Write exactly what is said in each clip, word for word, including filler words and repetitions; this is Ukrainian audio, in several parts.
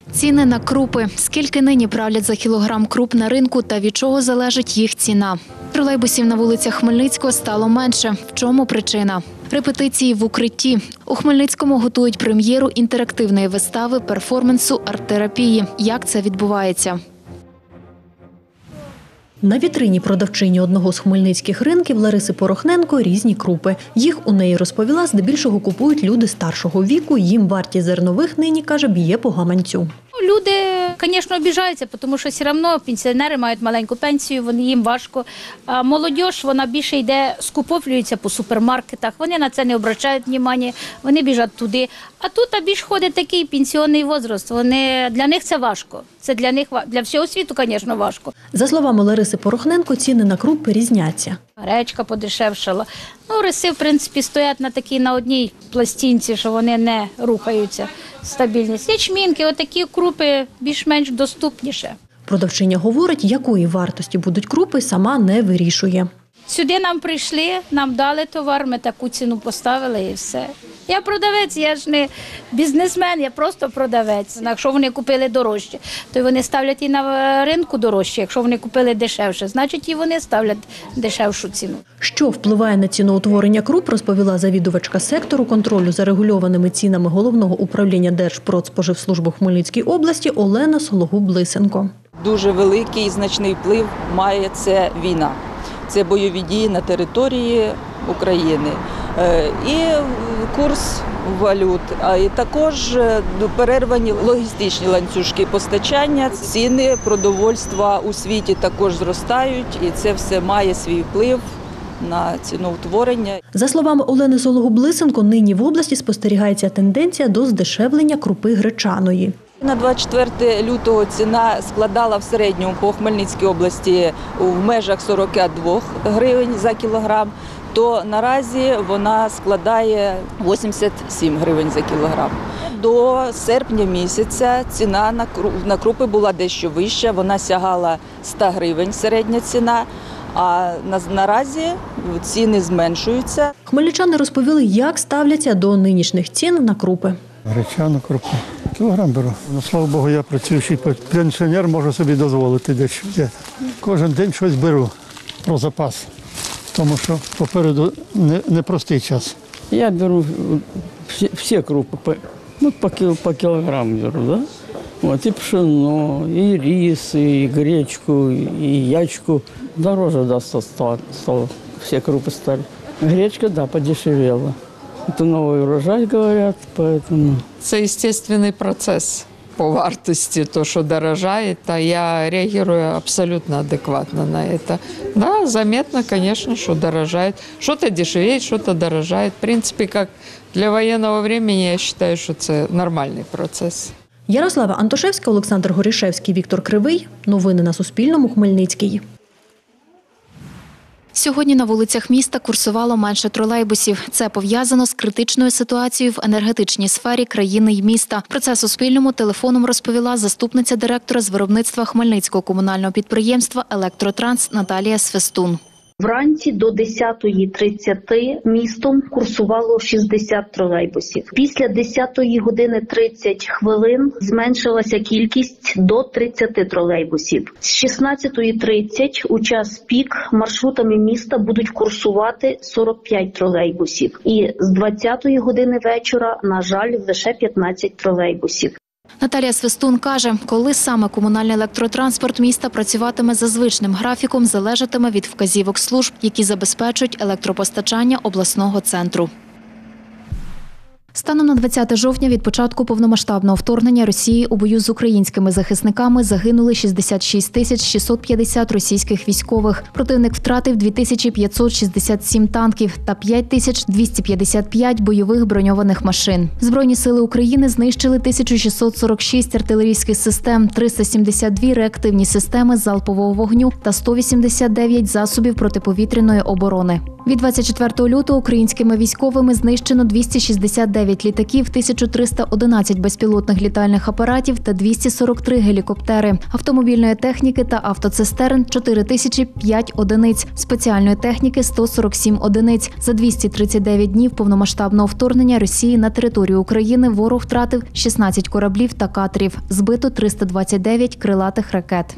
Ціни на крупи. Скільки нині правлять за кілограм круп на ринку та від чого залежить їх ціна? Тролейбусів на вулицях Хмельницького стало менше. В чому причина? Репетиції в укритті. У Хмельницькому готують прем'єру інтерактивної вистави перформансу арт-терапії. Як це відбувається? На вітрині продавчині одного з хмельницьких ринків Лариси Порохненко різні крупи. Їх у неї, розповіла, здебільшого купують люди старшого віку. Їм вартість зернових нині, каже, б'є по гаманцю. Люди, звісно, обіжаються, тому що все одно пенсіонери мають маленьку пенсію, вони їм важко. А молодь, вона більше йде, скуповлюється по супермаркетах, вони на це не обращають уваги, вони біжать туди. А тут а більш ходить такий пенсіонний возраст, вони, для них це важко. Це для них, для всього світу, звісно, важко. За словами Лариси Порохненко, ціни на крупи різняться. Гречка подешевшала. Ну, риси, в принципі, стоять на такій, на одній пластинці, що вони не рухаються. Стабільність. Ячмінки, отакі крупи більш-менш доступніше. Продавчиня говорить, якої вартості будуть крупи, сама не вирішує. Сюди нам прийшли, нам дали товар, ми таку ціну поставили і все. Я продавець, я ж не бізнесмен, я просто продавець. Якщо вони купили дорожче, то вони ставлять і на ринку дорожче. Якщо вони купили дешевше, значить і вони ставлять дешевшу ціну. Що впливає на ціноутворення круп, розповіла завідувачка сектору контролю за регульованими цінами Головного управління Держпродспоживслужби в Хмельницькій області Олена Сологуб-Лисенко. Дуже великий і значний вплив має це війна. Це бойові дії на території України. І курс валют, а і також перервані логістичні ланцюжки постачання. Ціни продовольства у світі також зростають, і це все має свій вплив на ціноутворення. За словами Олени Сологуб-Лисенко, нині в області спостерігається тенденція до здешевлення крупи гречаної. На двадцять четверте лютого ціна складала в середньому по Хмельницькій області в межах сорок два гривень за кілограм, то наразі вона складає вісімдесят сім гривень за кілограм. До серпня місяця ціна на крупи була дещо вища, вона сягала сто гривень середня ціна, а наразі ціни зменшуються. Хмельничани розповіли, як ставляться до нинішніх цін на крупи. Гречану крупу. Кілограм беру. Ну, слава Богу, я працюючий пенсіонер, можу собі дозволити дещо. Кожен день щось беру про запас, тому що попереду непростий час. Я беру всі, всі крупи, по, ну, по, кіл, по кілограму беру, да? От, і пшено, і рис, і гречку, і ячку. Дороже, да, стало, стало. Всі крупи стали. Гречка, да, подешевела. Это новый урожай, говорят, поэтому... Це естественний процес по вартості, то, що дорожає, та я реагирую абсолютно адекватно на это. Да, заметно, конечно, что дорожает. Что-то дешевеет, что-то дорожает. В принципе, как для военного времени, я считаю, що це нормальний процес. Ярослава Антошевська, Олександр Горішевський, Віктор Кривий. Новини на Суспільному. Хмельницький. Сьогодні на вулицях міста курсувало менше тролейбусів. Це пов'язано з критичною ситуацією в енергетичній сфері країни й міста. Про це Суспільному телефоном розповіла заступниця директора з виробництва Хмельницького комунального підприємства «Електротранс» Наталія Свистун. Вранці до десятої тридцяти містом курсувало шістдесят тролейбусів. Після десятої години тридцять хвилин зменшилася кількість до тридцяти тролейбусів. З шістнадцятої тридцять у час пік маршрутами міста будуть курсувати сорок п'ять тролейбусів. І з двадцятої години вечора, на жаль, лише п'ятнадцять тролейбусів. Наталія Свистун каже, коли саме комунальний електротранспорт міста працюватиме за звичним графіком, залежатиме від вказівок служб, які забезпечують електропостачання обласного центру. Станом на двадцяте жовтня від початку повномасштабного вторгнення Росії у бою з українськими захисниками загинули шістдесят шість тисяч шістсот п'ятдесят російських військових. Противник втратив дві тисячі п'ятсот шістдесят сім танків та п'ять тисяч двісті п'ятдесят п'ять бойових броньованих машин. Збройні сили України знищили тисячу шістсот сорок шість артилерійських систем, триста сімдесят дві реактивні системи залпового вогню та сто вісімдесят дев'ять засобів протиповітряної оборони. Від двадцять четвертого лютого українськими військовими знищено двісті шістдесят дев'ять літаків, тисяча триста одинадцять безпілотних літальних апаратів та двісті сорок три гелікоптери, автомобільної техніки та автоцистерн – чотири тисячі п'ять одиниць, спеціальної техніки – сто сорок сім одиниць. За двісті тридцять дев'ять днів повномасштабного вторгнення Росії на територію України ворог втратив шістнадцять кораблів та катерів, збито триста двадцять дев'ять крилатих ракет.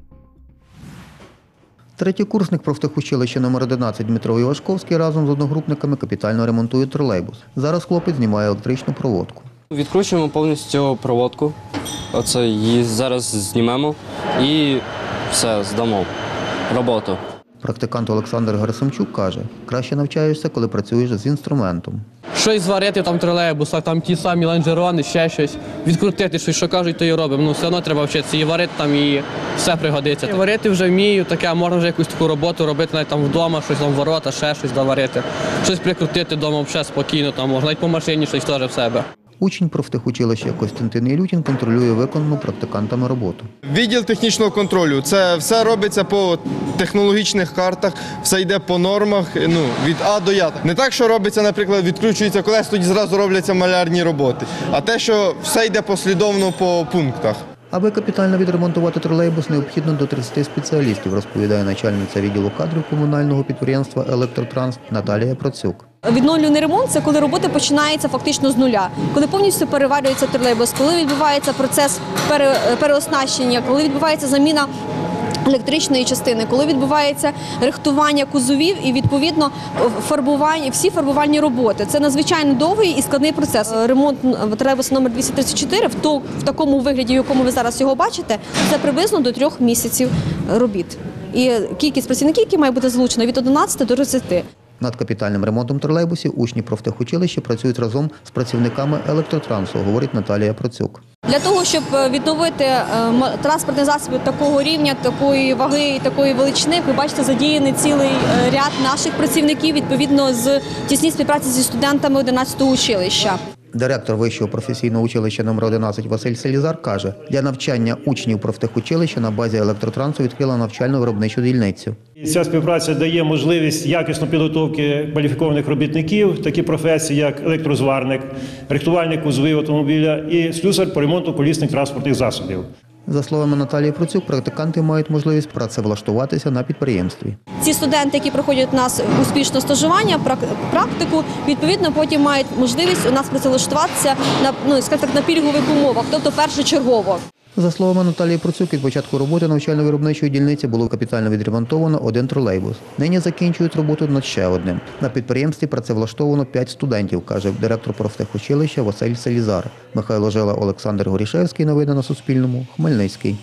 Третій курсник профтехучилища номер одинадцять Дмитро Івашковський разом з одногрупниками капітально ремонтує тролейбус. Зараз хлопець знімає електричну проводку. Відкручуємо повністю проводку. Оце її зараз знімемо і все, здамо роботу. Практикант Олександр Герасимчук каже, краще навчаєшся, коли працюєш з інструментом. Щось зварити там в тролейбусах, там ті самі лонжерони, ще щось, відкрутити щось, що кажуть, то і робимо. Ну, все одно треба вчитися і варити там, і все пригодиться. І варити вже вмію, таке, можна вже якусь таку роботу робити навіть там вдома, щось там ворота, ще щось доварити. Щось прикрутити вдома взагалі спокійно, там можна навіть по машині щось теж в себе. Учень профтехучилища Костянтин Ілютін контролює виконану практикантами роботу. Відділ технічного контролю. Це все робиться по технологічних картах, все йде по нормах, ну, від А до Я. Не так, що робиться, наприклад, відкручується колес, тоді зразу робляться малярні роботи, а те, що все йде послідовно по пунктах. Аби капітально відремонтувати тролейбус, необхідно до тридцяти спеціалістів, розповідає начальниця відділу кадрів комунального підприємства «Електротранс» Наталія Процюк. Відновлювальний ремонт – це коли робота починається фактично з нуля, коли повністю переварюється тролейбус, коли відбувається процес пере, переоснащення, коли відбувається заміна електричної частини, коли відбувається рихтування кузовів і, відповідно, фарбування, всі фарбувальні роботи. Це надзвичайно довгий і складний процес. Ремонт тролейбуса номер двісті тридцять чотири в, то, в такому вигляді, в якому ви зараз його бачите, це приблизно до трьох місяців робіт. І кількість працівників, які має бути залучена, від одинадцяти до тридцяти. Над капітальним ремонтом тролейбусів учні профтехучилища працюють разом з працівниками електротрансу, говорить Наталія Процюк. Для того, щоб відновити транспортний засіб такого рівня, такої ваги і такої величини, ви бачите, задіяний цілий ряд наших працівників, відповідно, з тісній співпраці зі студентами одинадцятого училища. Директор Вищого професійного училища номер одинадцять Василь Селізар каже, для навчання учнів профтехучилища на базі електротрансу відкрила навчально-виробничу дільницю. Ця співпраця дає можливість якісної підготовки кваліфікованих робітників, такі професії, як електрозварник, рихтувальник кузовів автомобіля і слюсар по ремонту колісних транспортних засобів. За словами Наталії Процюк, практиканти мають можливість працевлаштуватися на підприємстві. Ці студенти, які проходять у нас успішне стажування, практику, відповідно, потім мають можливість у нас працевлаштуватися на, ну, скажімо так, на пільгових умовах, тобто першочергово. За словами Наталії Процюк, від початку роботи навчально-виробничої дільниці було капітально відремонтовано один тролейбус. Нині закінчують роботу над ще одним. На підприємстві працевлаштовано п'ять студентів, каже директор профтехучилища Василь Селізар. Михайло Жила, Олександр Горішевський. Новини на Суспільному. Хмельницький.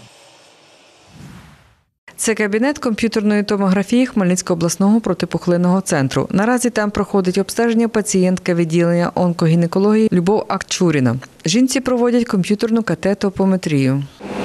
Це кабінет комп'ютерної томографії Хмельницького обласного протипухлинного центру. Наразі там проходить обстеження пацієнтка відділення онкогінекології Любов Акчуріна. Жінці проводять комп'ютерну ка те-топометрію.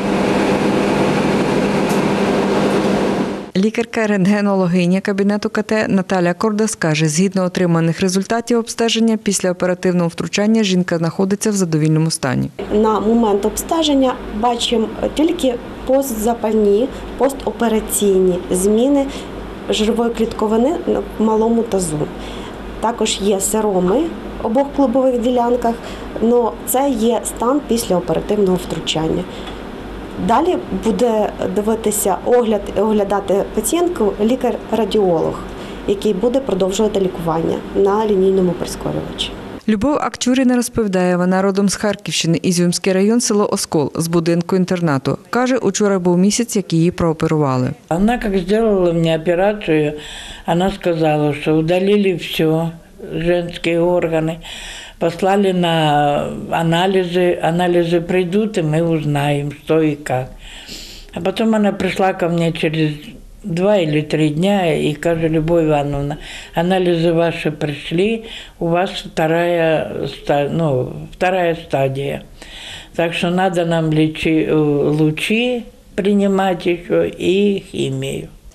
Лікарка-рентгенологиня кабінету ка те Наталя Кордас каже, згідно отриманих результатів обстеження, після оперативного втручання жінка знаходиться в задовільному стані. На момент обстеження бачимо тільки постзапальні, постопераційні зміни жирової клітковини в малому тазу. Також є сироми в обох клубових ділянках, але це є стан після оперативного втручання. Далі буде дивитися огляд, оглядати пацієнтку лікар-радіолог, який буде продовжувати лікування на лінійному прискорювачі. Любов Акчуріна розповідає, вона родом з Харківщини, Ізюмський район, село Оскол, з будинку-інтернату. Каже, учора був місяць, як її прооперували. Вона, як зробила мені операцію, вона сказала, що удалили все, жінські органи, послали на анализы, анализы придут, и мы узнаем, что и как. А потом она пришла ко мне через два или три дня и скажет: Любовь Ивановна, анализы ваши пришли, у вас вторая, ну, вторая стадия. Так что надо нам лечи, лучи принимать еще и химию.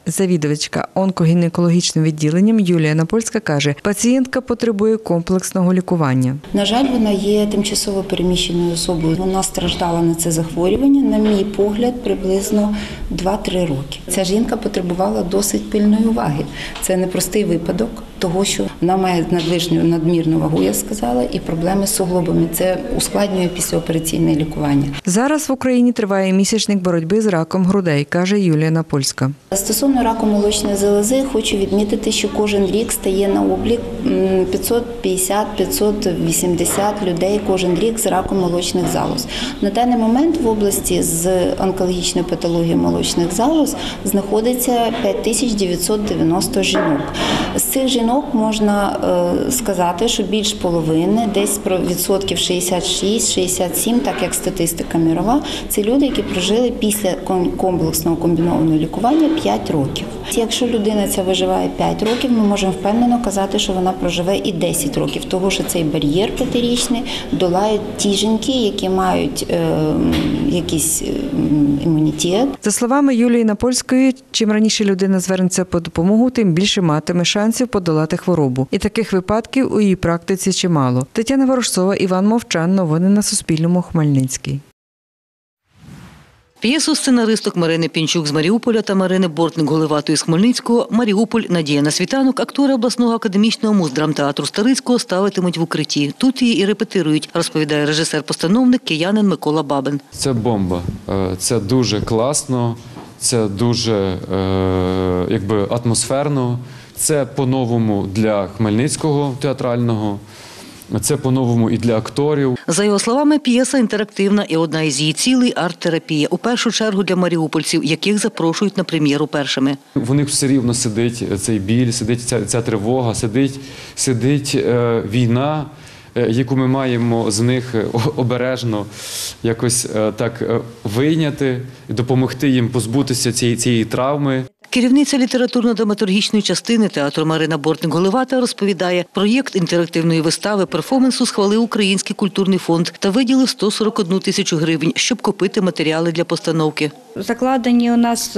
Завідувачка онкогінекологічним відділенням Юлія Напольська каже, пацієнтка потребує комплексного лікування. На жаль, вона є тимчасово переміщеною особою. Вона страждала на це захворювання, на мій погляд, приблизно два-три роки. Ця жінка потребувала досить пильної уваги. Це непростий випадок того, що вона має надвижну, надмірну вагу, я сказала, і проблеми з суглобами. Це ускладнює післяопераційне лікування. Зараз в Україні триває місячник боротьби з раком грудей, каже Юлія Напольська. Стосовно раку молочної залози, хочу відмітити, що кожен рік стає на облік п'ятсот п'ятдесят - п'ятсот вісімдесят людей кожен рік з раком молочних залоз. На даний момент в області з онкологічною патологією молочних залоз знаходиться п'ять тисяч дев'ятсот дев'яносто жінок. З цих жінок можна сказати, що більш половини, десь про відсотків шістдесят шість - шістдесят сім, так як статистика мірова, це люди, які прожили після комплексного комбінованого лікування п'ять років. Якщо людина ця виживає п'ять років, ми можемо впевнено казати, що вона проживе і десять років, тому що цей бар'єр п'ятирічний долають ті жінки, які мають е, якийсь імунітет. За словами Юлії Напольської, чим раніше людина звернеться по допомогу, тим більше матиме шансів подолати хворобу. І таких випадків у її практиці чимало. Тетяна Ворожцова, Іван Мовчан. Новини на Суспільному. Хмельницький. П'єсу сценаристок Марини Пінчук з Маріуполя та Марини Бортник-Голиватої з Хмельницького «Маріуполь. Надія на світанок» актори обласного академічного муздрамтеатру Старицького ставитимуть в укритті. Тут її і репетирують, розповідає режисер-постановник киянин Микола Бабин. Це бомба. Це дуже класно, це дуже якби, атмосферно. Це по-новому для Хмельницького театрального. Це по-новому і для акторів. За його словами, п'єса інтерактивна і одна із її цілей – арт-терапія. У першу чергу для маріупольців, яких запрошують на прем'єру першими. В них все рівно сидить цей біль, сидить ця, ця тривога, сидить, сидить е, війна, е, яку ми маємо з них обережно якось е, так е, вийняти, допомогти їм позбутися цієї, цієї травми. Керівниця літературно-драматургічної частини театру Марина Бортник-Голивата розповідає, проєкт інтерактивної вистави перформансу схвалив Український культурний фонд та виділив сто сорок одну тисячу гривень, щоб купити матеріали для постановки. Закладені у нас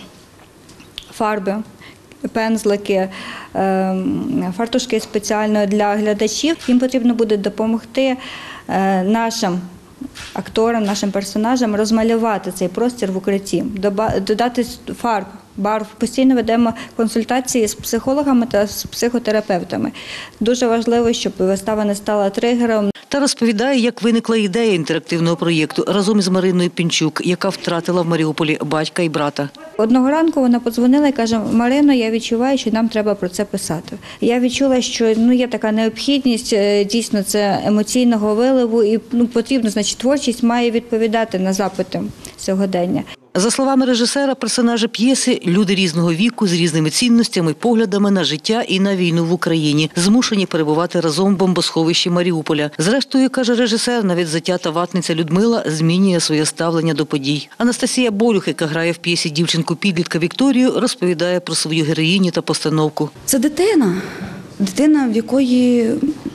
фарби, пензлики, фартушки спеціально для глядачів. Їм потрібно буде допомогти нашим акторам, нашим персонажам розмалювати цей простір в укритті, додати фарб, барв. Постійно ведемо консультації з психологами та з психотерапевтами. Дуже важливо, щоб вистава не стала тригером. Та розповідає, як виникла ідея інтерактивного проєкту разом із Мариною Пінчук, яка втратила в Маріуполі батька і брата. Одного ранку вона подзвонила і каже: «Марино, я відчуваю, що нам треба про це писати». Я відчула, що ну, є така необхідність, дійсно, це емоційного виливу і ну, потрібно, значить, творчість має відповідати на запити сьогодення. За словами режисера, персонажі п'єси – люди різного віку, з різними цінностями, поглядами на життя і на війну в Україні, змушені перебувати разом в бомбосховищі Маріуполя. Зрештою, каже режисер, навіть затята ватниця Людмила змінює своє ставлення до подій. Анастасія Болюх, яка грає в п'єсі дівчинку-підлітка Вікторію, розповідає про свою героїню та постановку. Це дитина, дитина, в якої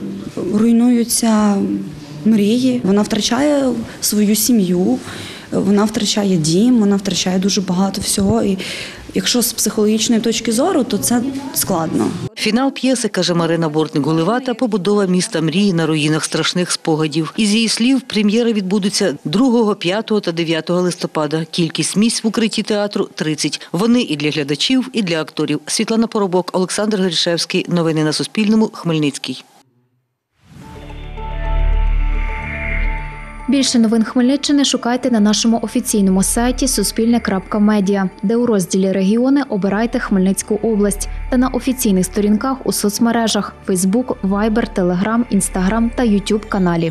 руйнуються мрії, вона втрачає свою сім'ю, вона втрачає дім, вона втрачає дуже багато всього. І якщо з психологічної точки зору, то це складно. Фінал п'єси, каже Марина Бортник-Голивата, побудова міста мрії на руїнах страшних спогадів. Із її слів, прем'єри відбудуться другого, п'ятого та дев'ятого листопада. Кількість місць в укритті театру – тридцять. Вони і для глядачів, і для акторів. Світлана Поробок, Олександр Гришевський. Новини на Суспільному. Хмельницький. Більше новин Хмельниччини шукайте на нашому офіційному сайті суспільне крапка медіа, де у розділі «Регіони» обирайте Хмельницьку область та на офіційних сторінках у соцмережах – Фейсбук, Вайбер, Телеграм, Інстаграм та Ютуб каналі.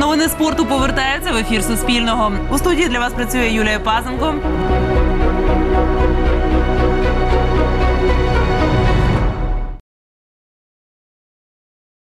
Новини спорту повертаються в ефір Суспільного. У студії для вас працює Юлія Пазенко.